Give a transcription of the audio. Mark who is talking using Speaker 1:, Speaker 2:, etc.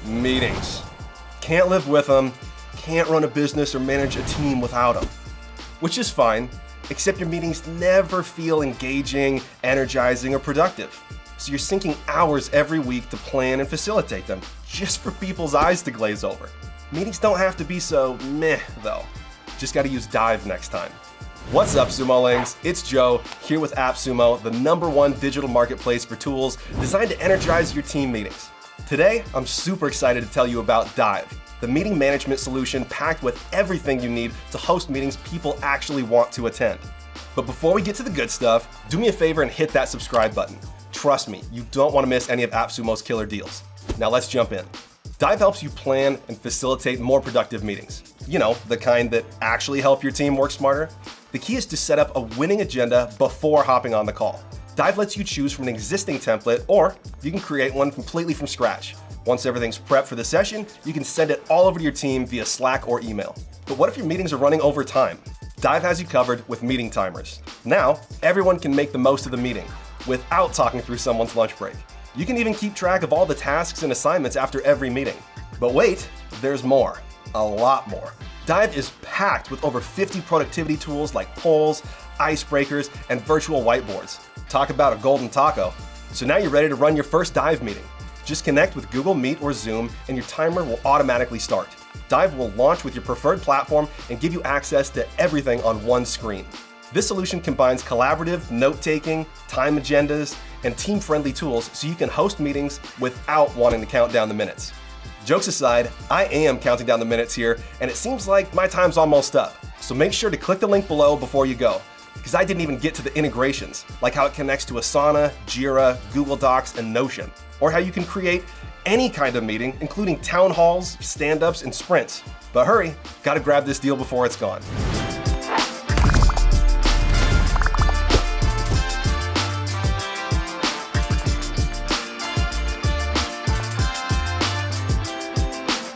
Speaker 1: Meetings. Can't live with them, can't run a business or manage a team without them. Which is fine, except your meetings never feel engaging, energizing, or productive. So you're sinking hours every week to plan and facilitate them, just for people's eyes to glaze over. Meetings don't have to be so meh, though. Just gotta use Dive next time. What's up, Sumolings? It's Joe, here with AppSumo, the #1 digital marketplace for tools designed to energize your team meetings. Today, I'm super excited to tell you about Dive, the meeting management solution packed with everything you need to host meetings people actually want to attend. But before we get to the good stuff, do me a favor and hit that subscribe button. Trust me, you don't want to miss any of AppSumo's killer deals. Now let's jump in. Dive helps you plan and facilitate more productive meetings. You know, the kind that actually help your team work smarter. The key is to set up a winning agenda before hopping on the call. Dive lets you choose from an existing template, or you can create one completely from scratch. Once everything's prepped for the session, you can send it all over to your team via Slack or email. But what if your meetings are running over time? Dive has you covered with meeting timers. Now, everyone can make the most of the meeting without talking through someone's lunch break. You can even keep track of all the tasks and assignments after every meeting. But wait, there's more. A lot more. Dive is packed with over 50 productivity tools like polls, icebreakers, and virtual whiteboards. Talk about a golden taco. So now you're ready to run your first Dive meeting. Just connect with Google Meet or Zoom and your timer will automatically start. Dive will launch with your preferred platform and give you access to everything on one screen. This solution combines collaborative note-taking, time agendas, and team-friendly tools so you can host meetings without wanting to count down the minutes. Jokes aside, I am counting down the minutes here, and it seems like my time's almost up. So make sure to click the link below before you go, because I didn't even get to the integrations, like how it connects to Asana, Jira, Google Docs, and Notion, or how you can create any kind of meeting, including town halls, stand-ups, and sprints. But hurry, gotta grab this deal before it's gone.